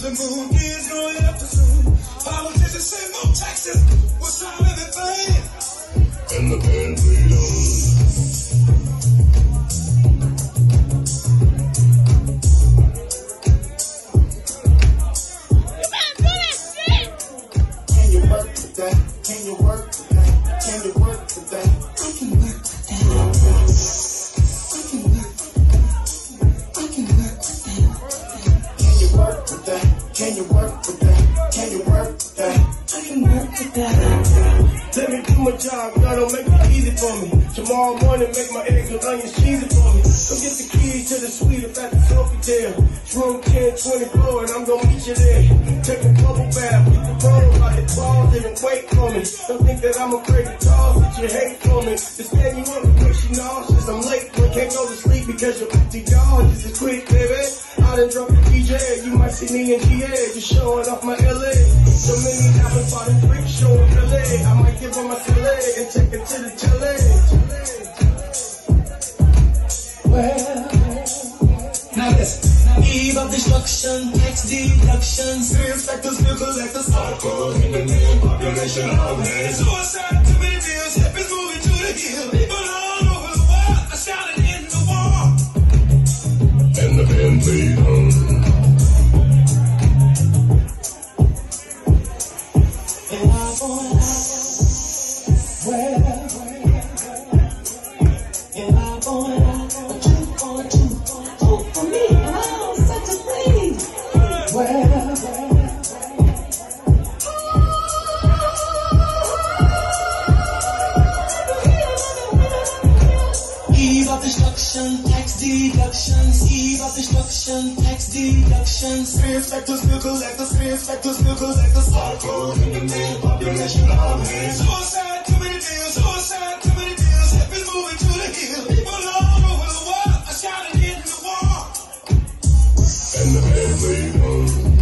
the moon is going up too soon. Politicians say more taxes will solve everything. And the band played on. Can you work with that? Can you work with that? Can you work with that? I can work with that. I can work with that. I can work with that. Can you work with that? Can you work with that? Can you work with that? I can work with that. Let me do my job, God, don't make it easy for me. Tomorrow morning, make my eggs and onions cheesy for me. Come get the keys to the suite if at the Sofitel. It's room 1024 and I'm gonna meet you there. Take a bubble bath, get the phone out the closet and wait for me. Don't think that I'm afraid to toss, that you hate for me. To stand you up makes you nauseous. I'm late, but can't go to sleep because you're empty dog. This is quick, baby. I done dropped the DJ. You might see me in GA, just showing off my LA. So many apples by the freak show in LA. I might give her my fillet and take it to the telly. Well, now listen. Eve of destruction, tax deductions, fear factors, bill collectors, hardcore, independent population, homeless. Suicide, too many bills, hip is moving to the hill. People all over the world are shouting in the war. And the band played on. And I'm going out. Well, and I'm going out. A 2 on 2. Oh, for me, and I'm such a queen. Well, eve of destruction, tax deductions. Eve of destruction, tax deductions. Fear factors, bill collectors, fear factors, bill collectors. Hardcore, independent population, homeless. Suicide, too many bills, suicide, too many bills. Hip is moving to the hill. People all over the world are shouting in the war. And the band played on.